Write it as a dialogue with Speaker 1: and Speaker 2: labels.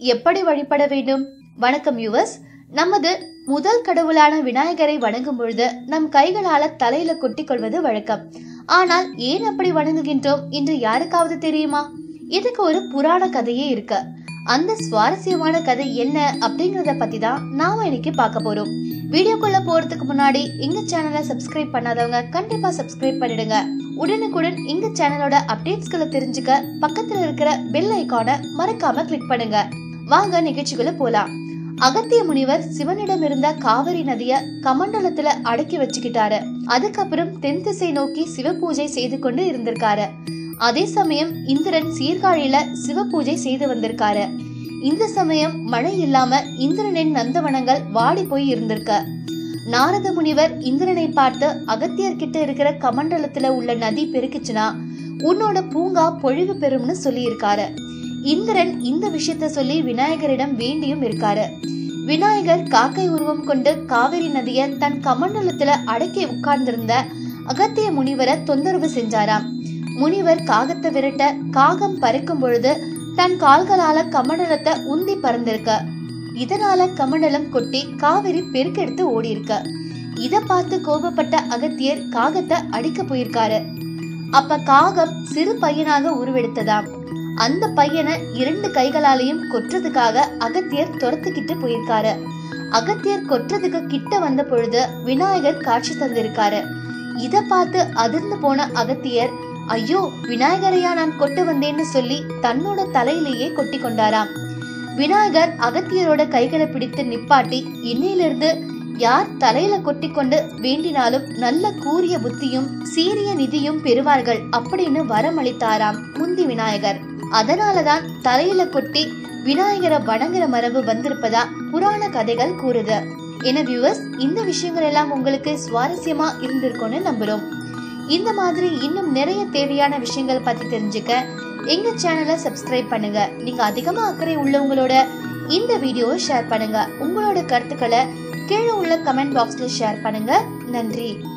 Speaker 1: எப்படி வழிபட வேண்டும்? வணக்கம் வியூவர்ஸ். நமது முதல் கடவுளான விநாயகரை வணங்கும் பொழுது நம் கைகளால தலையில கொட்டிக் கொள்வது வழக்கம். ஆனால் ஏன் அப்படி வணங்குகின்றோம் என்று யாருக்காவது தெரியுமா? இதுக்கு ஒரு புராண கதையே இருக்கு. அந்த சுவாரஸ்யமான கதை என்ன அப்படிங்கறத பத்தி தான் நாம இன்னைக்கு பார்க்க போறோம். வீடியோக்குள்ள போறதுக்கு முன்னாடி எங்க சேனலை சப்ஸ்கிரைப் பண்ணாதவங்க கண்டிப்பா சப்ஸ்கிரைப் பண்ணிடுங்க. உடனுக்குடன் எங்க சேனலோட அப்டேட்ஸ்களை தெரிஞ்சுக்க பக்கத்துல இருக்கிற பெல் ஐகானை மறக்காம கிளிக் பண்ணுங்க. வாங்க நிகழ்ச்சிக்குள்ள போலாம். அகத்திய முனிவர் சிவனிடம் இருந்த காவிரி நதிய கமண்டலத்துல அடக்கி வச்சுக்கிட்டாரு. அதுக்கப்புறம் தென் திசை நோக்கி சிவ பூஜை செய்து கொண்டு இருந்திருக்காரு. அதே சமயம் இந்திரன் சீர்காழியில சிவ பூஜை செய்து வந்திருக்காரு. இந்த சமயம் மழை இல்லாம இந்திரனின் நந்தவனங்கள் வாடி போய் இருந்திருக்க. நாரத முனிவர் இந்திரனை பார்த்து, அகத்தியர்கிட்ட இருக்கிற கமண்டலத்துல உள்ள நதி பெருக்குச்சுன்னா உன்னோட பூங்கா பொழிவு பெறும்னு சொல்லி இருக்காரு. இந்திரன் இந்த விஷயத்த சொல்லி விநாயகரிடம் வேண்டியும் இருக்காரு. விநாயகர் காக்கை உருவம் கொண்டு காவிரி நதிய தன் கமண்டலத்துல அடக்கி உட்கார்ந்திருந்த அகத்திய முனிவரை தொந்தரவு செஞ்சாராம். முனிவர் காகத்தை விரட்ட காகம் பறக்கும் பொழுது தன் கால்களால கமண்டலத்தை உந்தி பறந்திருக்க. இதனால கமண்டலம் கொட்டி காவிரி பெருக்கெடுத்து ஓடி இருக்க. இத பார்த்து கோபப்பட்ட அகத்தியர் காகத்தை அடிக்க போயிருக்காரு. அப்ப காகம் சிறு பையனாக உருவெடுத்ததாம். அந்த பையனை 2 கைகளாலையும் கொற்றதுக்காக அகத்தியர் துரத்துக்கிட்டு போயிருக்காரு. அகத்தியர் கொற்றதுக்கு கிட்ட வந்த பொழுது விநாயகர் காட்சி தந்திருக்காரு. இத பார்த்து அதிர்ந்து போன அகத்தியர், ஐயோ விநாயகரையா நான் கொட்டு வந்தேன்னு சொல்லி தன்னோட தலையிலேயே கொட்டி கொண்டாராம். விநாயகர் அகத்தியரோட கைகளை பிடித்து நிப்பாட்டி, இன்னையிலிருந்து யார் தலையில கொட்டி கொண்டு வேண்டினாலும் நல்ல கூரிய புத்தியும் சீரிய நிதியும் பெறுவார்கள் அப்படின்னு வரமளித்தாராம் முந்தி விநாயகர். அதனாலதான் தலையில கொட்டி விநாயகரை வணங்குற மரபு வந்திருப்பதா புராண கதைகள் கூறுது. என வியூவர்ஸ், இந்த விஷயங்கள் எல்லாம் உங்களுக்கு சுவாரஸ்யமா இருந்திருக்கும்னு நம்புறோம். இந்த மாதிரி இன்னும் நிறைய தேவையான விஷயங்கள் பத்தி தெரிஞ்சுக்க எங்க சேனலை சப்ஸ்கிரைப் பண்ணுங்க. நீங்க அதிகமா அக்கறை உள்ளவங்களோட இந்த வீடியோவை ஷேர் பண்ணுங்க. உங்களோட கருத்துக்களை கீழே உள்ள கமெண்ட் பாக்ஸ்ல ஷேர் பண்ணுங்க. நன்றி.